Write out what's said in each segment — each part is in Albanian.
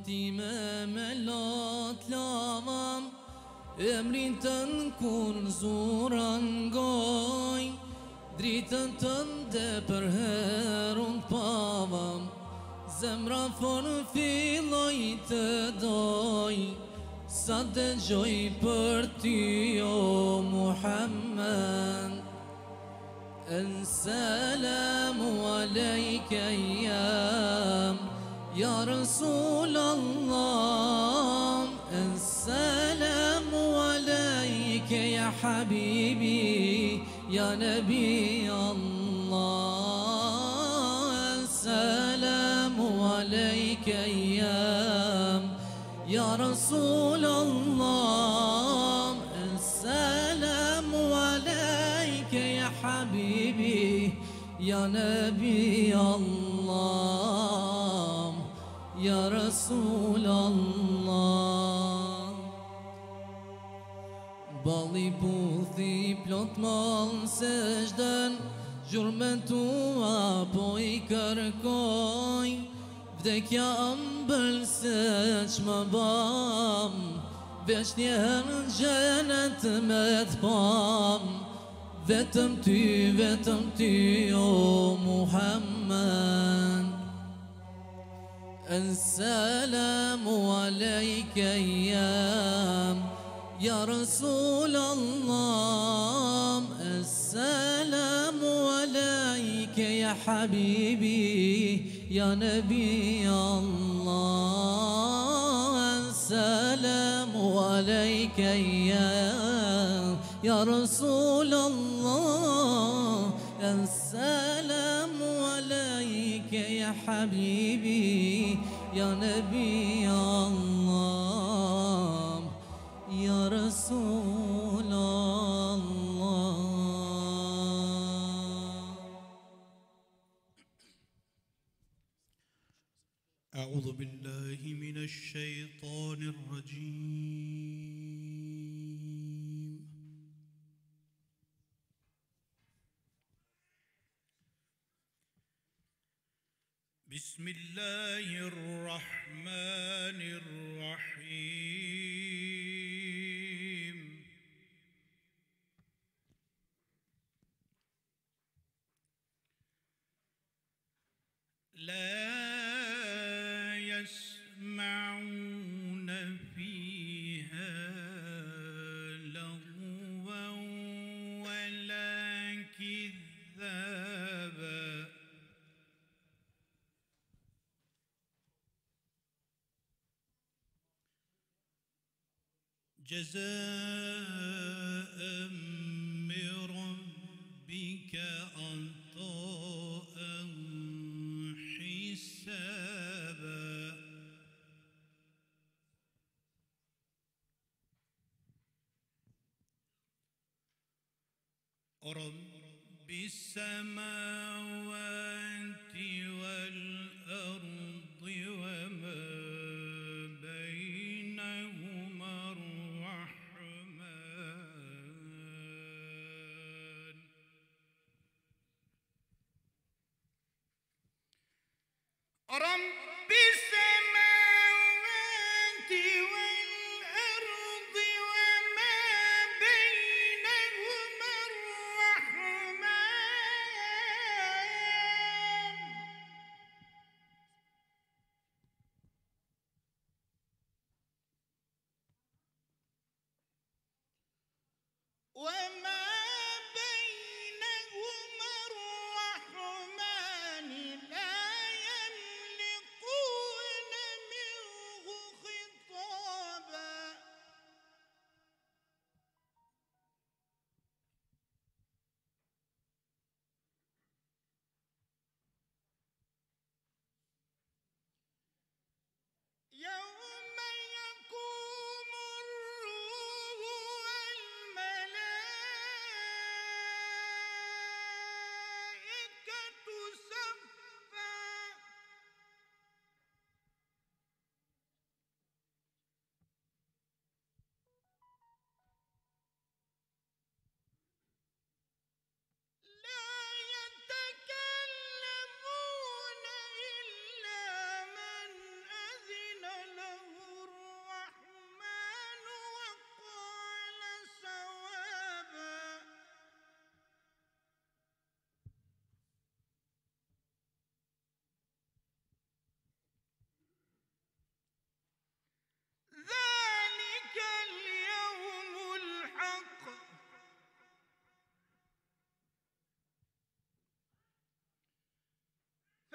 ti me lot lavam, emrin tënë kur në zura ngoj, dritën tënde për herën pavam, zemra forë filloj të doj, sa dëgjoj për ty o Muhammed. Assalamu alejke ya Rasulallah, Assalamu alejke ya Habibi ya Nabi Allah. Assalamu alejke ya Rasulallah, Assalamu alejke ya Habibi ya Nabi Allah, ya Rasulallah. Balli puthi plot malë se shdën, gjurmen tua po I kërkoj, vdekja ëmbël se qmë bam, veç njëherë në gjenet me t'pam, vetëm ty o Muhammed. Assalamu alejke ya Rasulallah, Assalamu alejke ya Habibi ya Nabi Allah. Assalamu alejke ya Rasulallah, Assalamu alejke ya Habibi ya Nabi Allah, ya Rasulallah. أعوذ بالله من الشيطان الرجيم. بسم الله الرحمن الرحيم. لا يسمعون فيها لغوا ولا كذابا جزاء من ربك عطاء حسابا رب السماوات والأرض وما بينهما الرحمن رب السماوات والأرض وما بينهما الرحمن وما بينهما الرحمن لا يملكون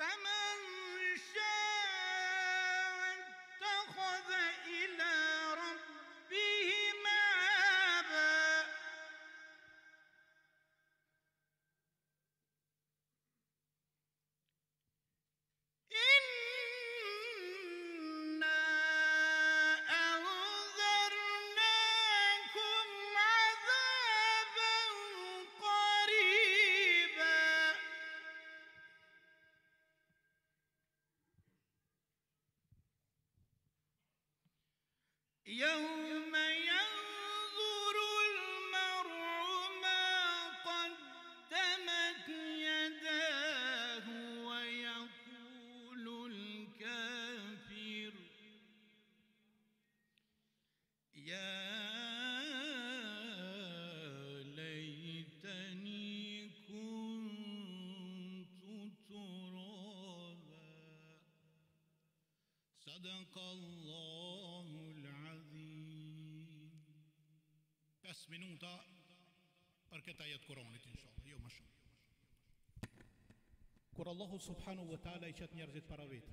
فمن شاء اتخذ إلى ربه مآبا إنا أنذرناكم عذابا قريبا يوم ينظر المرء ما قدمت يداه ويقول الكافر يا ليتني كنت ترابا صدق الله العظيم. 5 minuta për këtë ajet Kuranit inshallah, jo më shumë. Kur Allahu subhanahu wa taala I qet njerëzit para vet,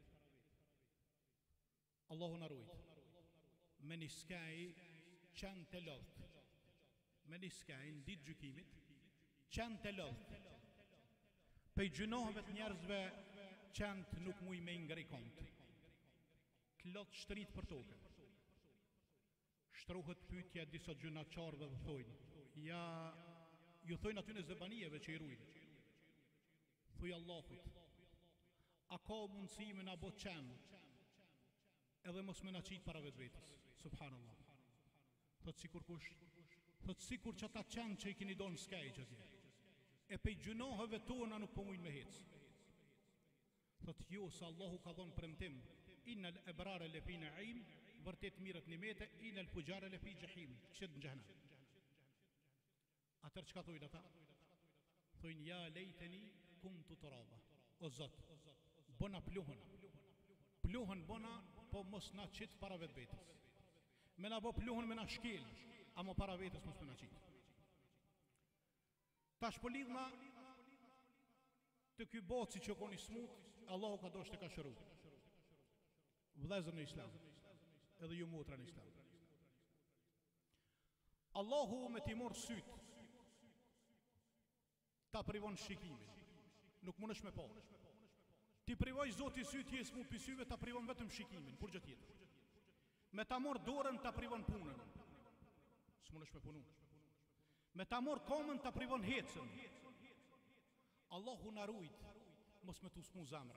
Allahu na ruaj me një skaj qenë të lodhët, me një skaj në ditë gjykimit qenë të lodhët, pe gjunohëve të njerëzve qenë të nuk muj me ngri kont, të lodhë shtrit për toke. Shtruhet pyetja disa gjunaqarëve dhe thojnë, ja, ju thojnë aty në zëbanijeve që I ruajnë. Thuj Allahut, a ka mundësi me na bot qenë, edhe mos me na qitë para vetë vetës, subhanallah. Thot sikur kush, thot sikur që ata qenë që I kini donë skaj që tje, e pej gjunohëve tona nuk po mujnë me hecë. Thot jo, sa Allahu ka dhonë premtim, inal ebrare lefi në im, vërtet mirët një mete, inal pujare lefi gjahim, kështë në gjahna. Atër që ka thujnë ata? Thujnë, ja lejteni kum të të raba. O Zot, bona pluhën. Pluhën bona, po mos na qitë para vetë vetës. Me na bo pluhën me na shkel, amo para vetës mos me na qitë. Tash po lidhna të ky boci që koni smut, Allahu ka doshte ka shëru. Vëllezër në Islam, edhe ju motra në Islam. Allahu me ti morë sytë, ta privon shikimin, nuk mundesh me po. Ti privoj Zoti sytë jes mu pisyve, ta privon vetëm shikimin, kur gjë tjetër. Me ta morë dorën, ta privon punën, s'mundesh me punu. Me ta morë komën, ta privon hecën. Allahu na rujt, mos me tu smu zamra.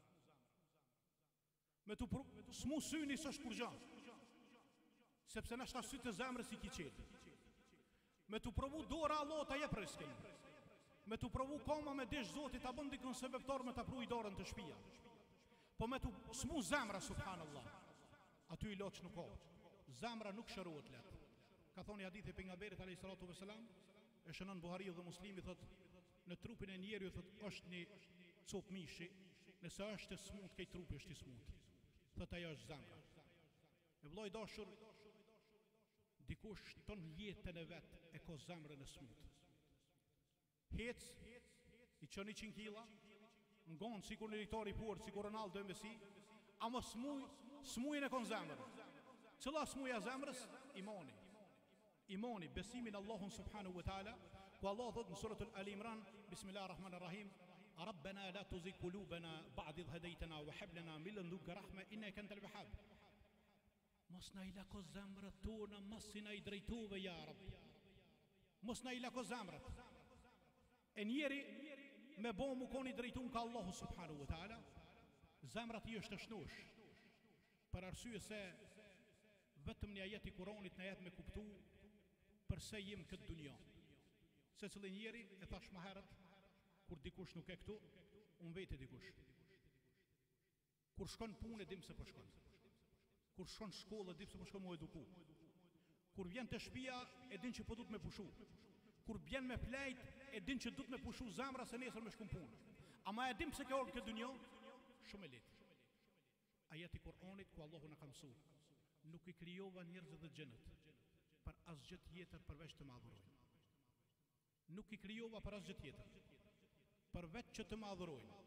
Me tu smu syni së është kur gjanë, sepse në shta sytë të zamrës I ki qetë. Me tu provu dora Allah ta jep riskin. Me tu provu koma me desh Zotit ta bën dikën sebeptar me ta pru I dorën të shpia. Po me tu smu zamra, subhanallah, aty I loç nuk ka. Zamra nuk shërohet let. Ka thoni hadithi pejgamberit alayhis salatu vesselam, e shënon Buhariu dhe Muslimi, thot në trupin e njeriu thot është një cop mishi, nëse është e smut këj trupi është I smut. Thot ajo është zamra. E vllai dashur, dikush ton jetën e vet e ka zamrën e smut. Hec, I qën 100 kila, ngon sikur në ritari port, sikur Ronaldo e Messi, ama smujën e kon zamrën. Cëlla smuja zamrës? Imani. Imani, besimin Allahun subhanahu wa ta'ala, ku Allah thot në suratul Ali Imran, bismillahirrahmanirrahim, Rabbana la tuzigh qulubana ba'da idh hadaytana wa hab lana min ladunka rahma innaka antal wahhab. Mos na I lako zamrat tona, mos I na I drejtove ja Rabb. Mos na I lako zamrat. E njeri me bo mu koni drejtun ka Allahu subhanahu wa ta'ala, zamrat I është të shnosh, për arsye se vetëm një ajet I Kuranit në jetë me kuptu përse jem këtë dunja. Se cëllë njeri, e thash më herët, kur dikush nuk e këtu, unë vete dikush. Kur shkon punë e dim se për shkon. Kur shkon shkollë e dim se për shkon mu eduku. Kur vjen të shpia e din që po du të me pushu. Kur vjen me plejt e din që du të me pushu zamra se nesër me shkon punë. Ama e dim se ke orë këtë dunja, shumë e letë. Ajeti Kur'anit ku Allahu në ka mësu, nuk I krijova njerëzit dhe xhenët për asgjë tjetër përveç të madhurojnë. Nuk I krijova për asgjë tjetër përveç që të madhurojnë.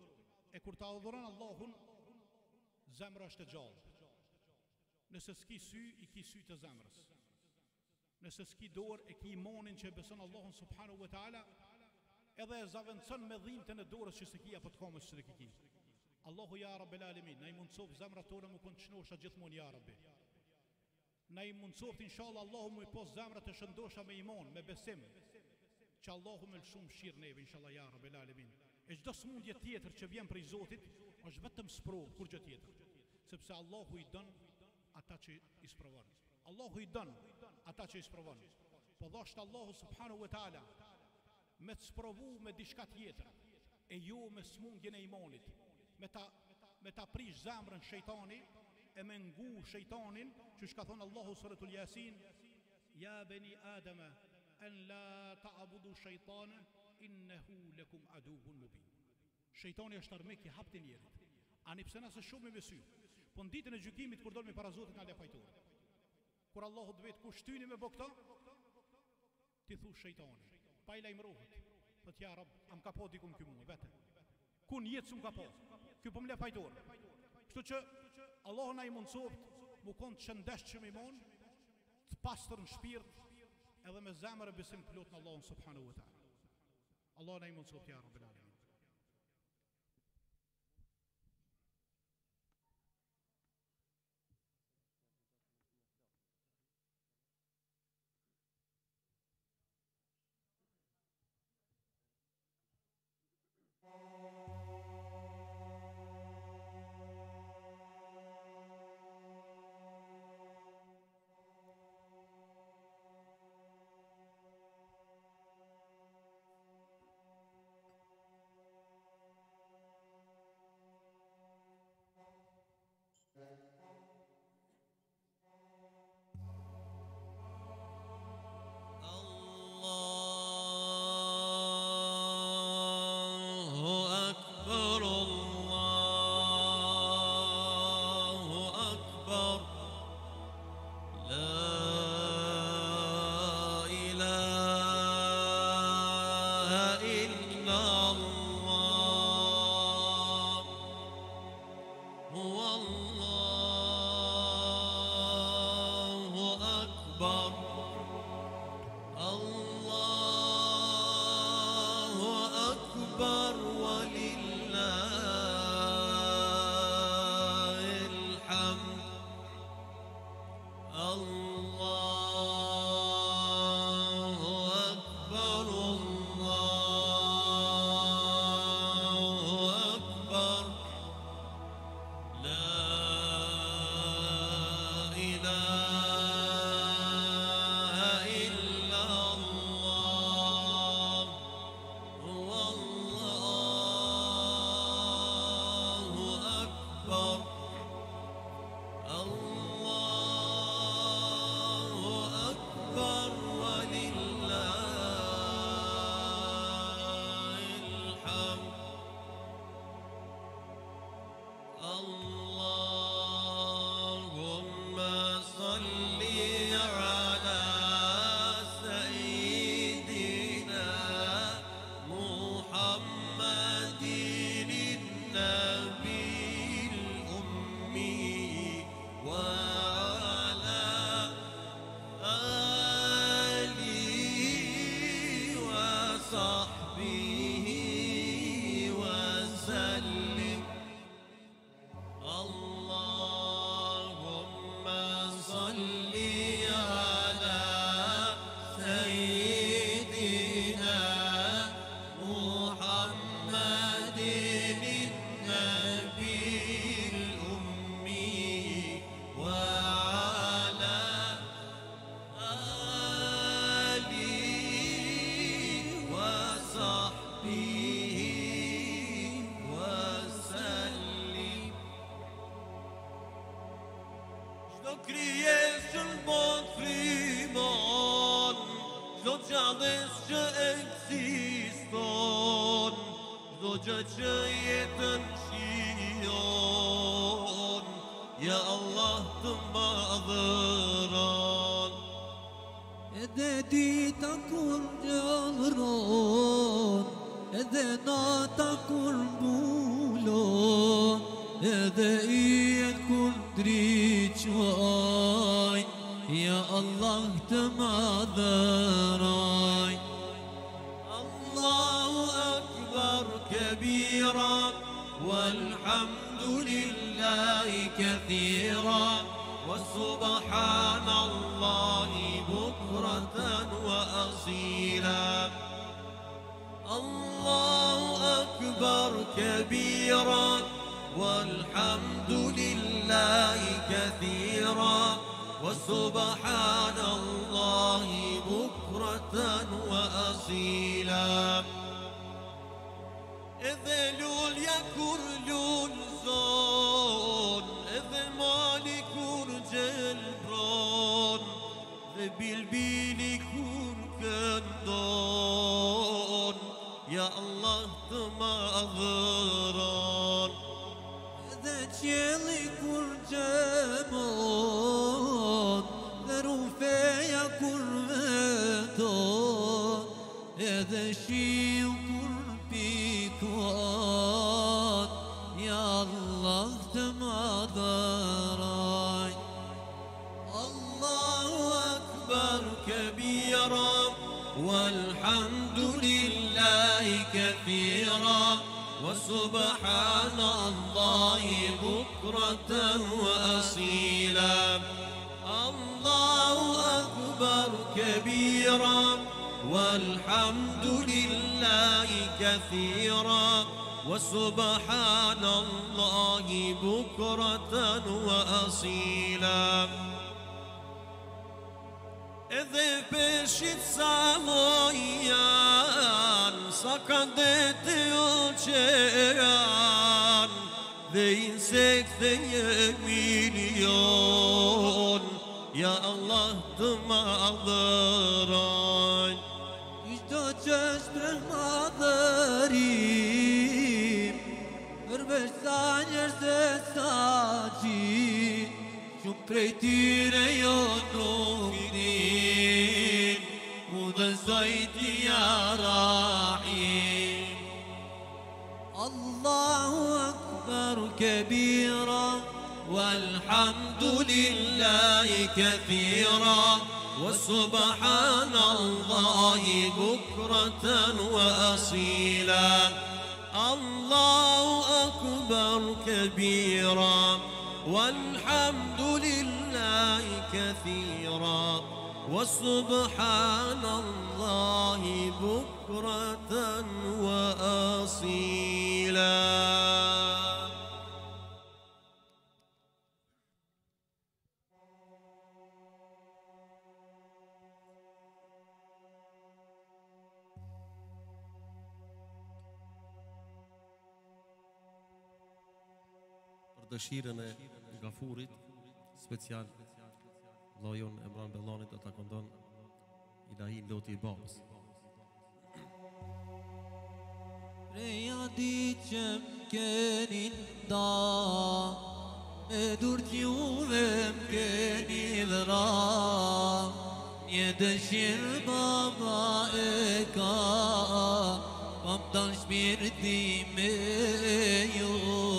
E kur ta adhuron Allahun, zemra është e gjallë. Nëse s'ki sy, i ki sy të zemrës. Nëse s'ki dorë, e ki imanin që e beson Allahun subhanahu wa ta'ala, edhe e zavendëson me dhimbjen e dorës që se ki apo të kamës që se ki. Allahu ja Rabbel Alamin, na i mundsof zemrat tona më konçnosha gjithmonë ja Rabbi. Na i mundsoft inshallah Allahu më pos zemrat e shëndosha me iman, me besim, që Allahu më lëshum shir neve inshallah ja Rabbel Alamin. E çdo smundje tjetër që vjen prej Zotit është vetëm sprov, kur gjë tjetër. Sepse Allahu i don ata që i sprovon. Allahu i don ata që i sprovon. Po dhoshta Allahu subhanahu wa taala me të sprovu me diçka tjetër, e jo me smundjen e imanit, me ta prish zemrën shejtani, e me ngu shejtanin, që shka thonë Allahu suratul Yasin, ja bani Adama, an la ta'budu shejtana, innehu lakum aduwwun mubin. Shejtani është armik i hapti njerit. Ani pse nëse shumë me sy, po në ditën e gjykimit kur dolmi para Zotit nga le fajtor. Kur Allahu të vetë kush tyni me bokta, ti thu shejtani, pa i lajmërohet. Thot ja Rab, am ka po dikun ky mua vete. Kun jetë s'm ka po. Ky po më le fajtor. Kështu që Allahu na i mundsoft mu kon të shëndetshëm iman, të pastër në shpirt, edhe me zemër e besim plot në Allahun subhanahu wa taala. Allahu na i mundsoft ja Rabbil Alamin. Edhe nata kur mbul lo edhe jetë kur ndriqoj Ja Allah të madhëroj Allahu akbar kabira والحمد لله كثيرا وسبحان الله بكرة وأصيلا الله أكبر كبيرا والحمد لله كثيرا وسبحان الله بكرة وأصيلا إذ لول يكون لول زون إذ مالك جلبرون إذ بالبيل يكون كندون يا الله تماضرون إذا جيلي كل جمون ذروفي يكون متون إذا شي يكون بيكون يا الله تماضرون الله أكبر كبيرا والحمد لله كثيرا وسبحان الله بكرة وأصيلا الله أكبر كبيرا والحمد لله كثيرا وسبحان الله بكرة وأصيلا إذ بشت سامويان سكندت يوشيان ذي سكت مليون يا الله تماضران İşte çeşme madarim Hırbeş sanjerse saci Shumë prej tyre jo nuk din Mu dhe zojti ya Rahim Allahu Akbar kebira والحمد لله كثيرا وسبحان الله بكرة وأصيلا الله أكبر كبيرا والحمد لله كثيرا وسبحان الله بكرة وأصيلا Dëshirën e Gafurit special Vllajon Emran Bellanit do ta këndon Ilahin loti I babës. Preja dit që m'keni nda Me dur t'juve m'keni dhra Një dëshirë baba e ka Pa m'dan shpirti me ju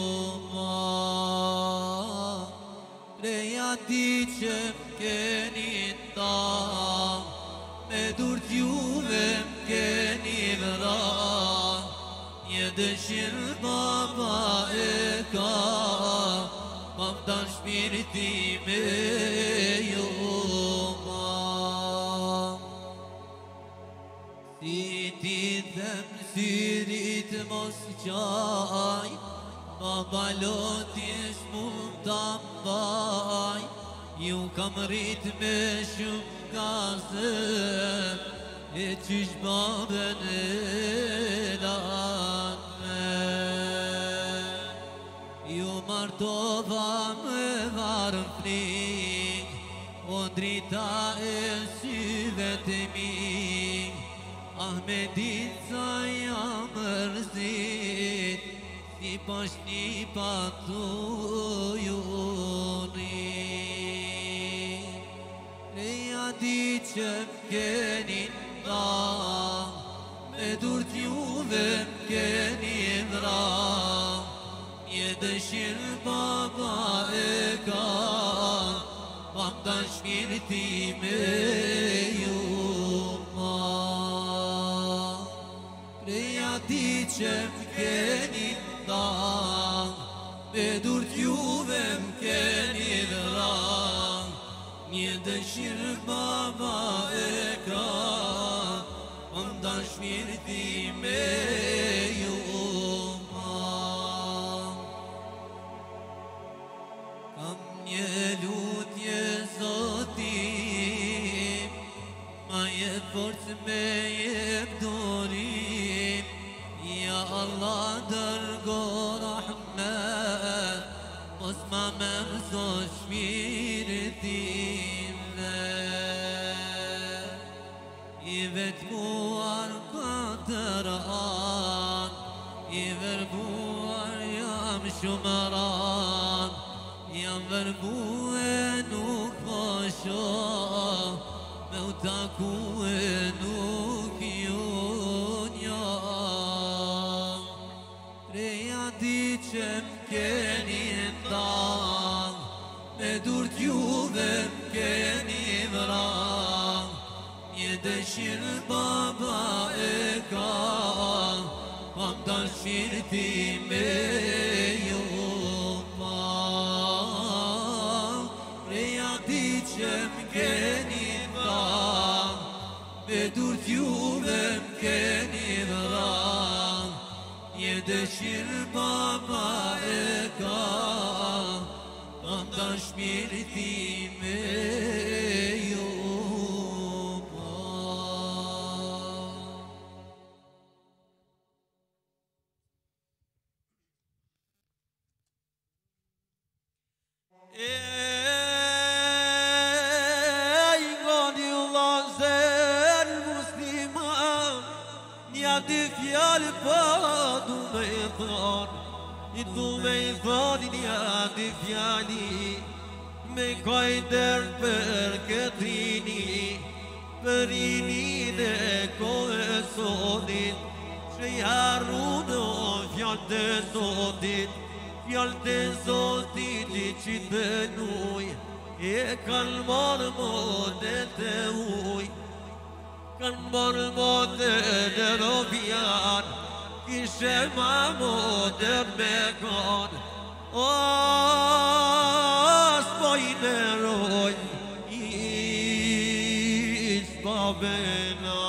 Preja dit që m'keni nda Me dur t'juve m'keni dhra Një dëshirë baba e ka Ma m'dan shpirti me ju Si ti them syrit mos qaj Baba lotis mund t'ambaj Ju kam rrit me shumë gazet E qysh babën e dan me Ju martova me varën flik O drita e syve të mi Ahmedit sa jam mërzit Si pashni pa tu juni Reja dit që m'keni nda Me dur t'juve m'keni dhra Një dëshirë baba e ka, pa më da shpirti me ju ma. Prej ati që më keni ndang, me dur t'juve më keni dhrang. Një dëshirë baba e ka, pa më da shpirti me ju ma. Kam një lutje Zotim, ma jep forcë me jep dorim. Ja Allah dërgo rahmet, mos ma mërzo shpirtin vet. I vetmuar katër an, i verbuar jam shumë ran. Jam verbue nuk po shoh, me u takue nuk ju njeh. Prej ati që më keni ndang, me dur t'juve më keni vrang. Një dëshirë baba e ka, pa më da shpirti me ju ma. Prej ati që më keni ndang, me dur t'juve më keni vrang. Një dëshirë baba e ka, pa më da shpirti me ju ma. Ej, goni vllazër musliman, një dy fjallë pa du me i thon. I du me i thon një dy fjalli, me kajder për këtrini, për inin e kohë sotit, që i harrunë o fjallë të sotit. Fjallë të zotit i që të nuj, e kanë marë modet të uj. Kanë marë modet e robjan, kishe ma modet me kanë. O, s'po i neroj, i s'po bena.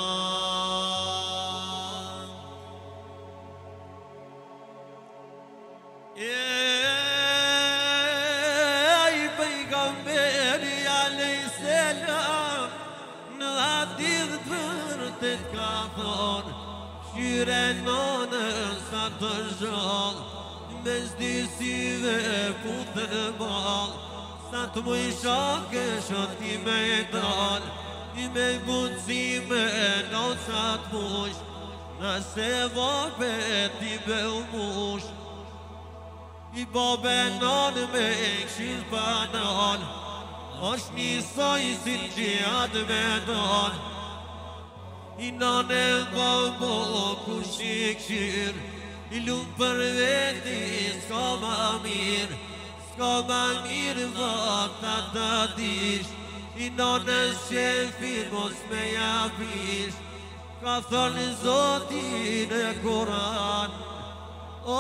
Ej, pejgamberi alayhis salam, në hadith vërtet ka thonë, shire nonën sa të zhallë, mes dy syve putë në balë, sa të më i shake shoti me dalë, i me mundësime në sa të mush, nëse vabet i be u mush. I babe nanë me këshill banan, është një saj si gjihad me dan. I nanë e babo kush i këshir, i lumë për veti s'ka ma mirë, s'ka ma mirë vakta të dish. I nanë shefin mos me japish, ka thënë Zotin e Kur'an. O,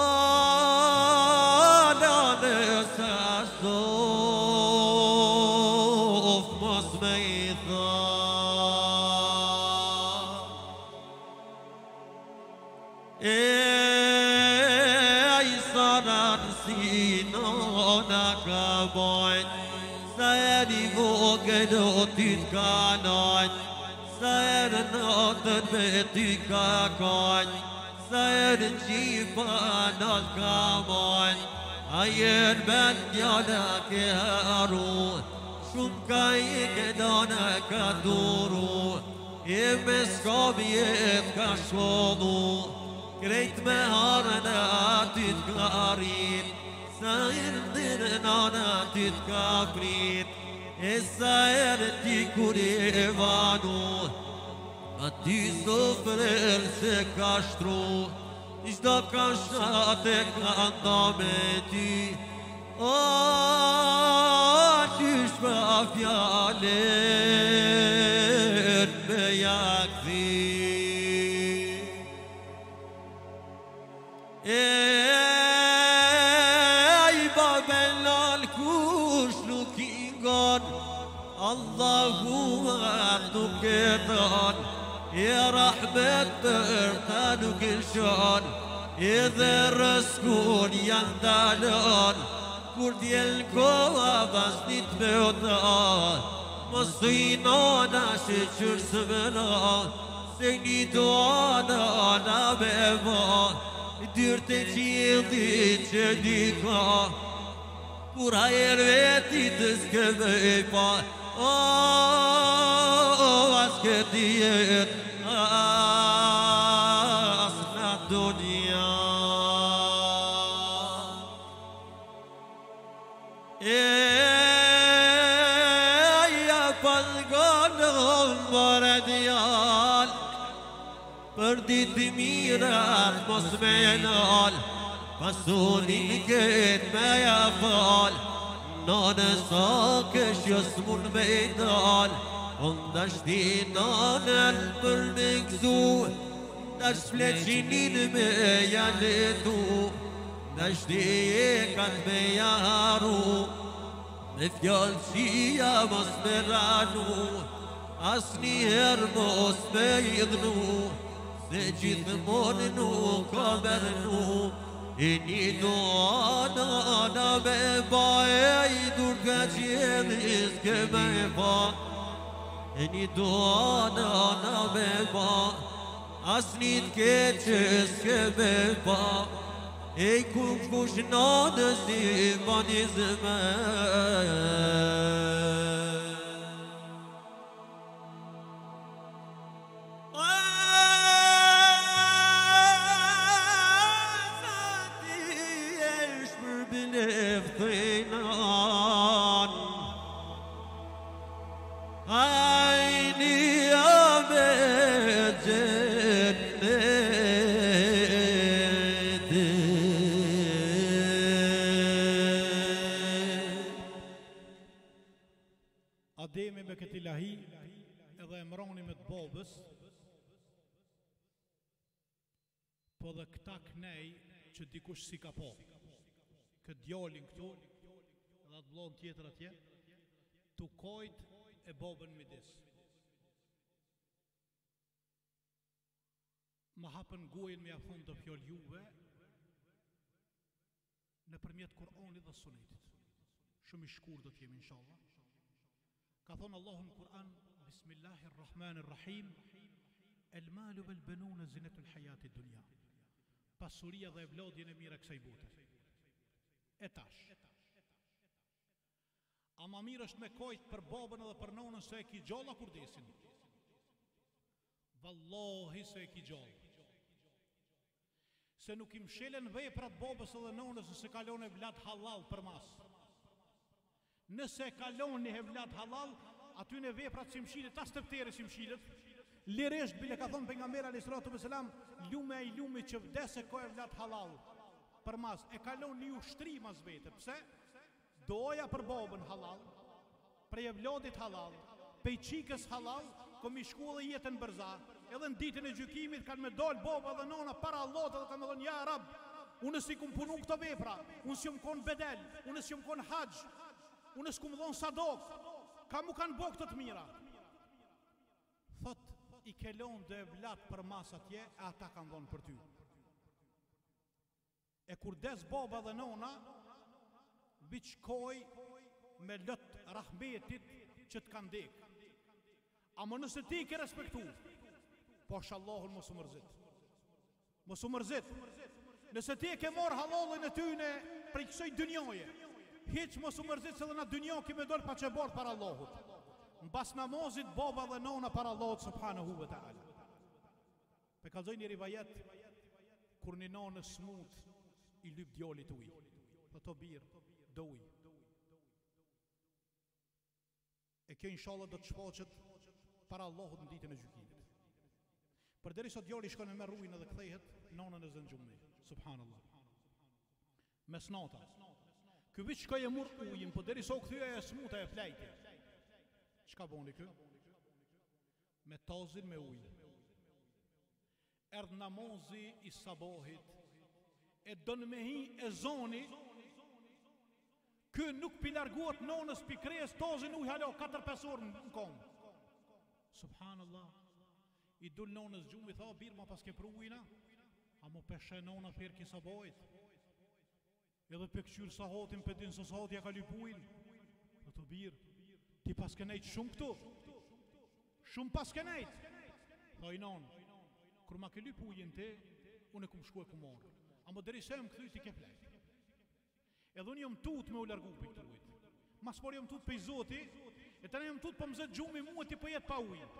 nanë sa sof mos me i than. Ej, sa nanë si nona ka bojnë, sa e një vogën o ty t'ka nojnë, sa e në notën me ty ka kojnë, sa e në qipa nat ka mojnë. A jenë ben njana ke haru, shumë ka i këdana ka duru, e me s'kam jet ka shkollu, krejt me harën aty t'ka rrit, sa e në dirë nana ty t'ka prit, e sa e në ti kur e vanu, aty sofrel se ka shtru, Çdo ka shate ka nda me ty O, qysh pa fjallet me jakthi Ej, babelal kush nuk I ngon Allahu nuk e thon E rahmet për ta nuk I lshon Edhe rëskun janë dalon Kur djel koha vasnit me otan Mos të I nana që qërë së mëna Se një doana ana me va Dyrë të qildit që dika Kur hajer veti të s'ke me pa O, as këtë jet As në dunia Ja pëllgonon vare djal Për ditë mirat mos me nal Pasurin këtë me ja fal Nane sa kësh jos mun me dal Ndashti nanen për me gzu Ndash fleqinin me ja letu Ndashti e kanë me ja haru Me fjallë qia mos me ranu As njëherë mos me idhnu Se gjithmonë nuk ka mërnu E një doana me ba E I dur ka qenis ke me ba E një doana me ba As një t'keqes ke me ba E I kush nanës I ba një zme Ademi me këtë ilahi edhe emroni me të babës Po dhe këta knej që dikush si ka po Këtë djallin këtu edhe atë vllon tjetër atje Tu kojt e babën midis Ma hapën gojën me afon të fjall juve Në përmjet Kur'anit dhe Sunetit Shumë I shkur do t'jemi inshallah Ka thonë Allahu në Kur'an Bismillahirrahmanirrahim El malu vel benune zinetun hajati dunja Pasuria dhe evlodjen e mira kësaj bote E tash Ama mirë është me kojt për babën edhe për nonën se e ki gjalla kur desin Wallahi se e ki gjalla Se nuk I mshelen veprat babës edhe nonës Nëse kalon e vlat halal për mas Nëse kalon një vlat halal Aty në veprat si mshilet Tas të pëtere si mshilet Liresht bile ka thonë pejgamberi alayhis salatu vesselam Lume I lumi që vdese ko e vlat halal Për mas e kalon një ushtri mas vete Pse? Doja për babën halal Prej e vlodit halal Pej qikës halal Kom I shku dhe jetën bërza Edhe në ditën e gjykimit kanë me dal baba dhe nona Para Allahut dhe kanë me thonë ja rab Unë si kum punu këto vepra Unë si jom kon bedel Unë si jom kon haq Unë s'kum dhon sadok Ka mu kanë bo këtë të mira Thot I kelon dhe vlat për mas atje E ata kanë dhonë për ty E kur des baba dhe nona Biqkoj Me lët rahmetit Që të kanë dek Amo nëse ti ke respektu Po shallahun mos u mërzit Mos u mërzit Nëse ti e ke morë halallin e tyne Prej kësoj dynjoje Hiq mos u mërzit se dhe na dynjo kime dojnë pa që bord para Allahut Në bas namazit baba dhe nona para Allahut subhanahu wa ta'ala Pe kalzoj një rivajet Kur një nanë smut I lyp djallit uj Dhe to birë do uj E kjo inshallah do të shfaqet Para Allahut në ditën e gjykimit Për deri sot djali shkon e merr ujin edhe kthehet, nonën e zën xhumi. Subhanallah. Mesnata. Ky vit shkoi e mor ujin, po deri sa u kthye e smuta e flajti. Çka boni ky? Me tazin me ujë. Erdh namazi i sabahit, e don me hi e zoni, ky nuk pi largohet nonës pi kres, tazin ujë halo 4-5 orë në kom. Subhanallah. I dul nonës gjumi, tha, birë ma pas ke pru ujna, a mu peshe nona për ki sabahit. Edhe për këqyrë sahatin, për din së sahatja ka lypujnë. Dhe të birë, ti pas ke nejtë shumë këtu. Shumë pas ke nejtë. Tha i nonë, kër ma ke lypujnë te, unë e kumë shku e kumarë. A më deri se më këthy ti ke plejtë. Edhe unë jëmë tut me u largu për këtë ujtë. Mas por jëmë tut për i zoti, e të ne jëmë tut për më zëtë gjumi mua ti për jetë pa ujë.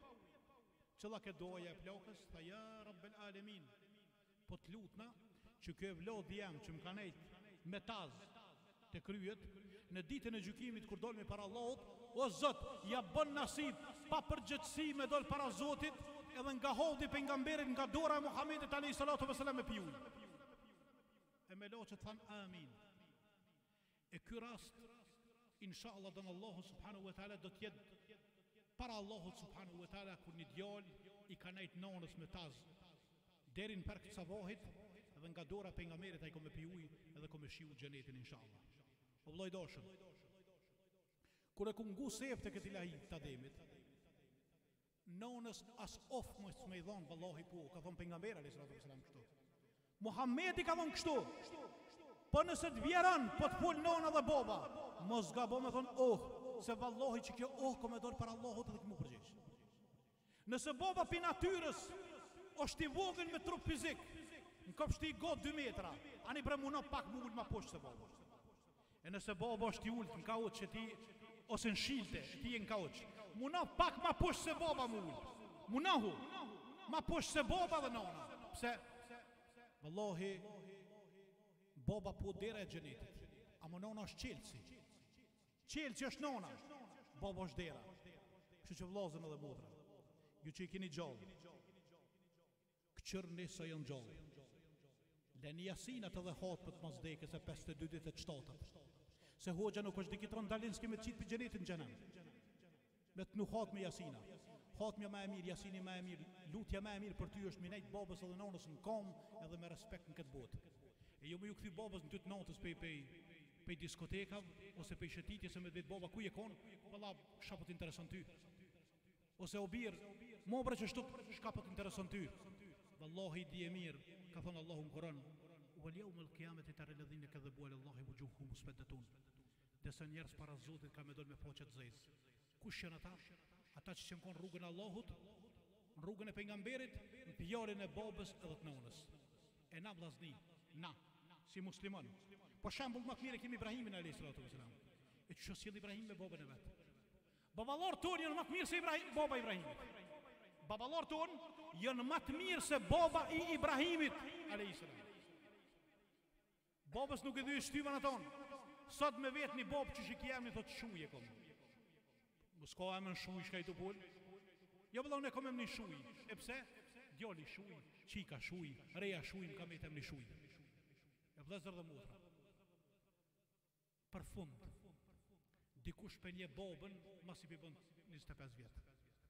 Qëlla ke doja e plakës, tha ja Rabbel Alemin, po të lutna që kjo e vlodhi jam që më ka nejtë me tazë të kryet, në ditën e gjykimit kur dolmi para Allahut, o Zot, ja bën nasib pa përgjithësi me dol para Zotit, edhe nga hodhi pejgamberit nga dora e Muhamedit alayhi salatu vesselam me piuj. E me loqët thanë amin. E ky rast, inshallah don Allahu subhanahu wa taala do të jetë para Allahut subhanahu wa taala kur një djalë i ka nejt nonës me tazë deri në park të sabahit, edhe nga dora pejgamberit ai ka me pi ujë edhe ka me shiu xhenetin inshallah. O vllai dashur, kur e ku ngu sep te këtë ilahi të ademit, nonës as of mos më i dhon vallahi po, ka thon pejgamberi alayhis salam kështu. Muhamedi ka thon kështu. Po nëse të vjeron, po të pol nona dhe baba, mos gabo me thon se vallahi që kjo ko me dorë para Allahut edhe këmu përgjesh. Nëse baba pi natyrës është i vogël me trup fizik, në kopshti i god 2 metra, ani bre muno pak më ullë ma poshtë se baba. E nëse baba është i ullë në kauç që ti, ose në shilte, ti e në kauç, muno pak ma poshtë se baba më ullë. Munohu, ma poshtë se baba dhe nona. Pse? Vallahi, baba po dera e gjenetit, ama nona është qelësi. Qelësi është nona, baba është dera. Kështu që vllazën edhe motra, ju që i keni gjallë, këqërni sa janë gjallë. Leni jasinat edhe hatë për të mos dekës e 52 ditë të shtatët. Se hoxha nuk është dikitron dalin s'ke me të qitë për gjenetin gjenem. Me të nuk hatë me jasina. Hatëmja ma e mirë, jasini ma e mirë, lutja ma e mirë për ty është minejt babës edhe nonës në kom edhe me respekt në këtë botë. E jo me ju këthy babës në 2 natës pej diskotekav, ose pej shëtitje se me të vetë baba ku je konë, valla shkapët interesant ty. Ose o birë, mobre që shtuk shkapët interesant ty. Wallahi di e mirë, ka thonë Allahu në Koran, wal yawmul qiyamati tara alladhina kadhabu ala Allahi wujuhuhum muswaddatun. Desa njerëz para Zotit ka me dol me poqe të zezë. Kush janë ata? Ata që qenë konë rrugën Allahut, në rrugën e pejgamberit, në pjalin e babës edhe të nonës. E na vllazni, na, si musliman. Po shembull më të mirë kemi Ibrahimin alayhis salatu wasalam. E që sjell Ibrahim me babën e vet. Baballar tonë janë më të mirë se baba Ibrahimit. Baballar tonë janë më të mirë se baba i Ibrahimit alayhis salam. Babës nuk e dhy shtyvan aton. Sot me vetë një babë që shikiam një thotë shuje kom. Mos ka emën shuj shka i të pull. Jo vëlla unë e kom emën shuj. E pse? Djali shuj, qika shuj, reja shuj, më kam e emën shuj. E vëllezër dhe motra. Për fund, dikush për një babën, mas i përbën 25 vjetë.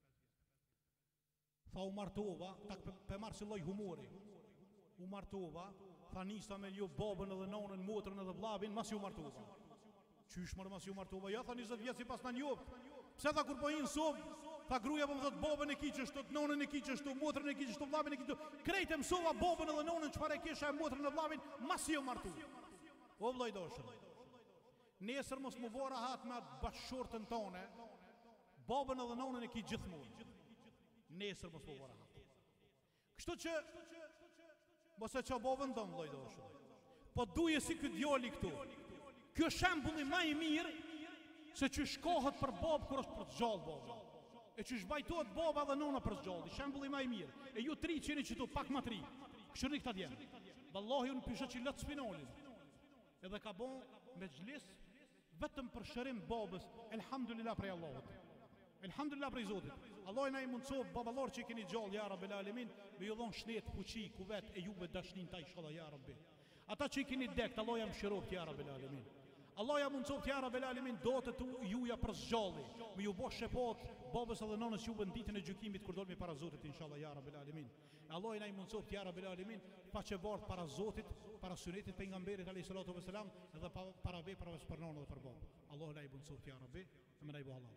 Tha u martova, tak për marë si loj humori. U martova, tha nisa me ju babën edhe nonën, motrën edhe vllabin, mas ju martova. Qysh mërë mas ju martova? Ja, tha 20 vjetë si pas në njoftë. Pse tha kur po hinë sobë, tha gruja po më thot babën e ki qështu, nonën e ki qështu, motrën e ki qështu, vllabin e ki qështu. Krejt e mësova babën edhe nonën çfarë kisha e motrën e vllabin, mas ju martu. O vllai dashur. Nesër mos më bora hat me atë bashkëshortën tone, babën edhe nonën e ki gjithmonë. Nesër mos më bora hat. Kështu që mos e qa babën tonë vllai dashur. Po duje si ky djali këtu. Ky shembulli më i mirë se që shkohet për babë kur është për të gjallë baba. E që shbajtohet baba dhe nona për të gjallë. Shembulli më i mirë. E ju 3 qeni qëtu pak më 3. Këshërni këta djemë. Wallahi unë pisha që lëtë spinolin. Edhe ka bon me gjlis vetëm për shërim babës. Elhamdulillah prej Allahut. Elhamdulillah prej Zotit. Allah na I mundsof baballar që keni gjallë ja Rabbel Alamin, me ju dhon shnet, fuqi, kuvet e juve dashnin ta inshallah ja Rabbi. Ata që keni dekt, Allah ja mëshiroft ja Rabbel Alamin. Allah ja mundsof ja Rabbel Alamin dote tu juja për zgjalli, me ju bosh shepot babës edhe nonës juve në ditën e gjykimit kur dolmi para Zotit inshallah ja Rabbel Alamin. Allah na I mundsof ja Rabbel Alamin pa që bart para Zotit, para sunetit pejgamberit alayhi salatu vesselam edhe para veprave për nonë dhe për babë. Allah na I mundsof ja Rabbi, më na I bëj Allah.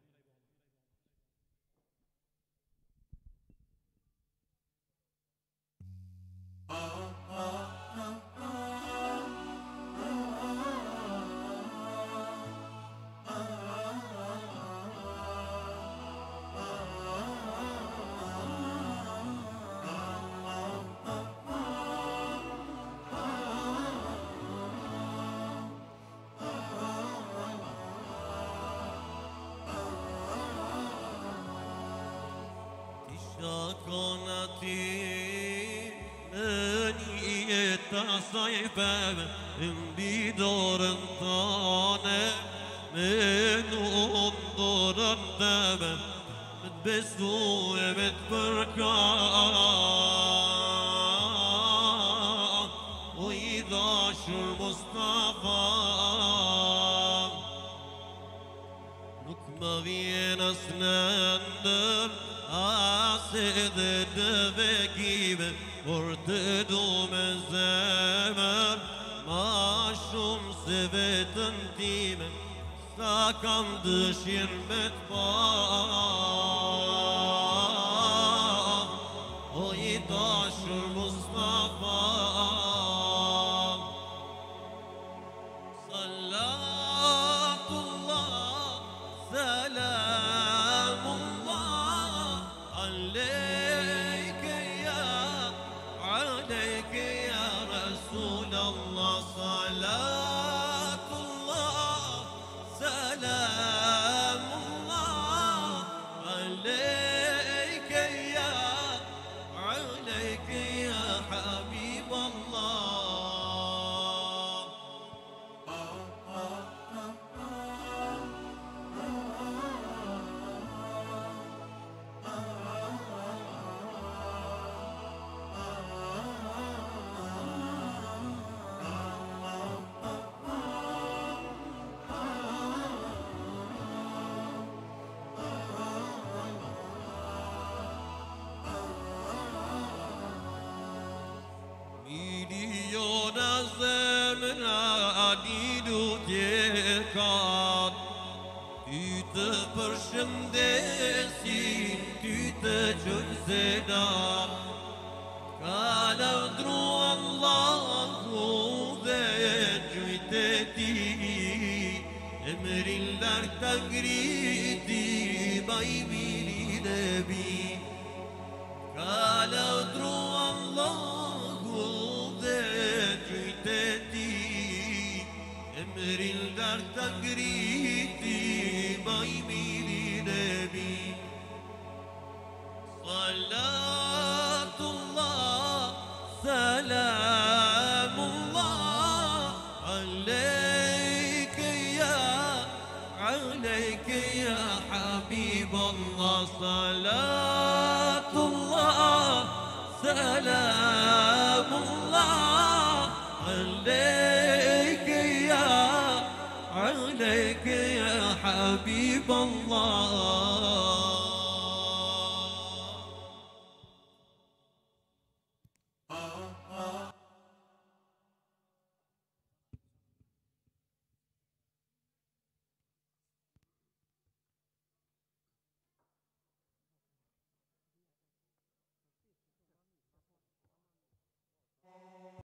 Sayfem bir dorun tane menun dorun deme besu evet berka o idaşur Mustafa nuk më vjen asnëndër asede dëve kive por të du me zemër ma shumë se vetën time sa kam dëshirë me t'pa o I dashur Mustafa Salatullah Salamullah Aleyke عليك يا رسول الله صلاة الله سلام الله عليك يا حبيب الله Ty të përshëndesin, ty të qënë selam Ka lavdru Allahu dhe gjujt e ti Emrin lartë të ngriti, baj mirin e bi Ka lavdru Allahu dhe gjujt e ti Emrin lartë të ngriti, baj mirin e bi Salatullah, salamullah Aleyke ya habib Allah Salatullah, salamullah Aleyke ya حبيب الله